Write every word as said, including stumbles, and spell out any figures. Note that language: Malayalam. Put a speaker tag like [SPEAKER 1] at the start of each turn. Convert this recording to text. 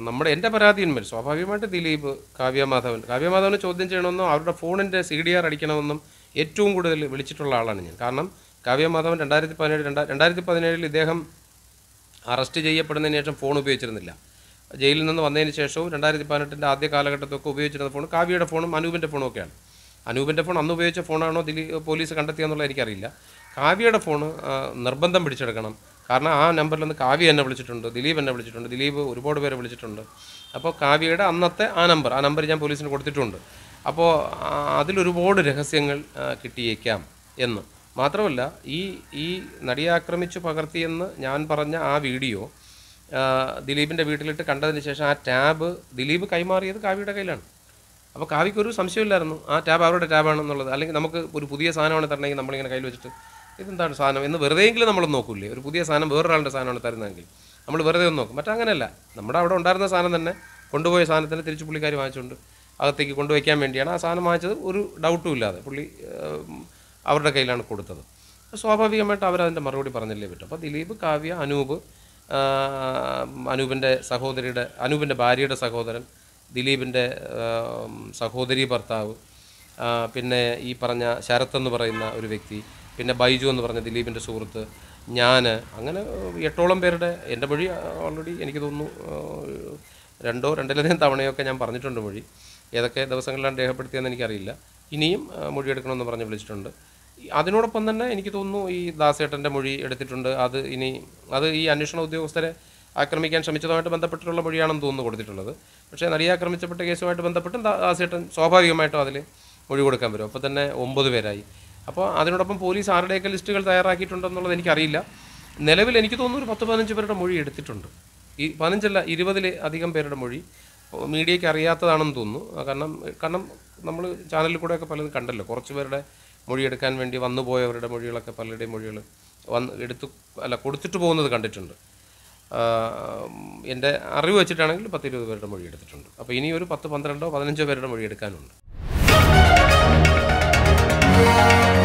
[SPEAKER 1] നമ്മുടെ എൻ്റെ പരാതിന്മേൽ സ്വാഭാവികമായിട്ട് ദിലീപ് കാവ്യമാധവൻ കാവ്യമാധവനെ ചോദ്യം ചെയ്യണമെന്നും അവരുടെ ഫോണിൻ്റെ സി ഡി ആർ അടിക്കണമെന്നും ഏറ്റവും കൂടുതൽ വിളിച്ചിട്ടുള്ള ആളാണ് ഞാൻ. കാരണം കാവ്യമാധവൻ രണ്ടായിരത്തി പതിനേഴ് രണ്ടാ രണ്ടായിരത്തി പതിനേഴിൽ ഇദ്ദേഹം അറസ്റ്റ് ചെയ്യപ്പെടുന്നതിന് ശേഷം ഫോൺ ഉപയോഗിച്ചിരുന്നില്ല. ജയിലിൽ നിന്ന് വന്നതിന് ശേഷവും രണ്ടായിരത്തി പതിനെട്ടിൻ്റെ ആദ്യ കാലഘട്ടത്തൊക്കെ ഉപയോഗിച്ചിരുന്ന ഫോൺ കാവ്യയുടെ ഫോണും അനൂപിൻ്റെ ഫോണും ഒക്കെയാണ്. അനൂപിൻ്റെ ഫോൺ അന്ന് ഉപയോഗിച്ച ഫോണാണോ ദിലീപ് പോലീസ് കണ്ടെത്തിയെന്നുള്ളത് എനിക്കറിയില്ല. കാവ്യയുടെ ഫോൺ നിർബന്ധം പിടിച്ചെടുക്കണം. കാരണം ആ നമ്പറിൽ നിന്ന് കാവ്യ എന്നെ വിളിച്ചിട്ടുണ്ട്, ദിലീപ് എന്നെ വിളിച്ചിട്ടുണ്ട്, ദിലീപ് ഒരുപാട് പേരെ വിളിച്ചിട്ടുണ്ട്. അപ്പോൾ കാവ്യയുടെ അന്നത്തെ ആ നമ്പർ ആ നമ്പർ ഞാൻ പോലീസിന് കൊടുത്തിട്ടുണ്ട്. അപ്പോൾ അതിലൊരുപാട് രഹസ്യങ്ങൾ കിട്ടിയേക്കാം എന്ന് മാത്രമല്ല, ഈ ഈ നടിയെ ആക്രമിച്ച് പകർത്തിയെന്ന് ഞാൻ പറഞ്ഞ ആ വീഡിയോ ദിലീപിൻ്റെ വീട്ടിലിട്ട് കണ്ടതിന് ശേഷം ആ ടാബ് ദിലീപ് കൈമാറിയത് കാവ്യയുടെ കയ്യിലാണ്. അപ്പോൾ കാവ്യക്കൊരു സംശയമില്ലായിരുന്നു ആ ടാബ് അവരുടെ ടാബാണെന്നുള്ളത്. അല്ലെങ്കിൽ നമുക്ക് ഒരു പുതിയ സാധനമാണ് തരണമെങ്കിൽ നമ്മളിങ്ങനെ കയ്യിൽ വെച്ചിട്ട് ഇതെന്താണ് സാധനം എന്ന് വെറുതെയെങ്കിലും നമ്മൾ നോക്കൂലേ. ഒരു പുതിയ സാധനം വേറൊരാളുടെ സാധനമാണ് തരുന്നതെങ്കിൽ നമ്മൾ വെറുതെ ഒന്ന് നോക്കും. മറ്റങ്ങനെയല്ല, നമ്മുടെ അവിടെ ഉണ്ടായിരുന്ന സാധനം തന്നെ കൊണ്ടുപോയ സാധനത്തിന് തിരിച്ച് പുള്ളിക്കാർ വാങ്ങിച്ചുകൊണ്ട് അകത്തേക്ക് കൊണ്ടുവയ്ക്കാൻ വേണ്ടിയാണ് ആ സാധനം വാങ്ങിച്ചത്. ഒരു ഡൗട്ടും ഇല്ലാതെ പുള്ളി അവരുടെ കയ്യിലാണ് കൊടുത്തത്. സ്വാഭാവികമായിട്ട് അവരതിൻ്റെ മറുപടി പറഞ്ഞല്ലേ പറ്റും. അപ്പോൾ ദിലീപ്, കാവ്യ, അനൂപ്, അനൂപിൻ്റെ സഹോദരിയുടെ അനൂപിൻ്റെ ഭാര്യയുടെ സഹോദരൻ, ദിലീപിൻ്റെ സഹോദരി ഭർത്താവ്, പിന്നെ ഈ പറഞ്ഞ ശരത്ത് എന്ന് പറയുന്ന ഒരു വ്യക്തി, പിന്നെ ബൈജു എന്ന് പറഞ്ഞ ദിലീപിൻ്റെ സുഹൃത്ത്, ഞാൻ, അങ്ങനെ എട്ടോളം പേരുടെ എൻ്റെ മൊഴി ഓൾറെഡി എനിക്ക് തോന്നുന്നു രണ്ടോ രണ്ടിലധികം തവണയൊക്കെ ഞാൻ പറഞ്ഞിട്ടുണ്ട് മൊഴി. ഏതൊക്കെ ദിവസങ്ങളിലാണ് രേഖപ്പെടുത്തിയെന്ന് എനിക്കറിയില്ല. ഇനിയും മൊഴിയെടുക്കണമെന്ന് പറഞ്ഞ് വിളിച്ചിട്ടുണ്ട്. അതിനോടൊപ്പം തന്നെ എനിക്ക് തോന്നുന്നു ഈ ദാസേട്ടൻ്റെ മൊഴി എടുത്തിട്ടുണ്ട്. അത് ഇനി അത് ഈ അന്വേഷണ ഉദ്യോഗസ്ഥരെ ആക്രമിക്കാൻ ശ്രമിച്ചതുമായിട്ട് ബന്ധപ്പെട്ടിട്ടുള്ള മൊഴിയാണെന്ന് തോന്നുന്നു കൊടുത്തിട്ടുള്ളത്. പക്ഷേ നടിയെ ആക്രമിച്ചപ്പെട്ട കേസുമായിട്ട് ബന്ധപ്പെട്ടും ദാസേട്ടൻ സ്വാഭാവികമായിട്ടും അതിൽ മൊഴി കൊടുക്കാൻ വരും. അപ്പോൾ തന്നെ ഒമ്പത് പേരായി. അപ്പോൾ അതിനോടൊപ്പം പോലീസ് ആരുടെയൊക്കെ ലിസ്റ്റുകൾ തയ്യാറാക്കിയിട്ടുണ്ടെന്നുള്ളത് എനിക്കറിയില്ല. നിലവിൽ എനിക്ക് തോന്നുന്നു ഒരു പത്ത് പതിനഞ്ച് പേരുടെ മൊഴി എടുത്തിട്ടുണ്ട്. ഈ പതിനഞ്ചല്ല ഇരുപതിൽ അധികം പേരുടെ മൊഴി മീഡിയയ്ക്ക് അറിയാത്തതാണെന്ന് തോന്നുന്നു. കാരണം കാരണം നമ്മൾ ചാനലിൽ കൂടെയൊക്കെ പലതും കണ്ടല്ലോ. കുറച്ച് പേരുടെ മൊഴിയെടുക്കാൻ വേണ്ടി വന്നു പോയവരുടെ മൊഴികളൊക്കെ പലരുടെയും മൊഴികൾ വന്ന് എടുത്ത് അല്ല കൊടുത്തിട്ട് പോകുന്നത് കണ്ടിട്ടുണ്ട്. എൻ്റെ അറിവ് വെച്ചിട്ടാണെങ്കിൽ പത്ത് ഇരുപത് പേരുടെ മൊഴി എടുത്തിട്ടുണ്ട്. അപ്പോൾ ഇനി ഒരു പത്ത് പന്ത്രണ്ടോ പതിനഞ്ചോ പേരുടെ മൊഴി എടുക്കാനുണ്ട്.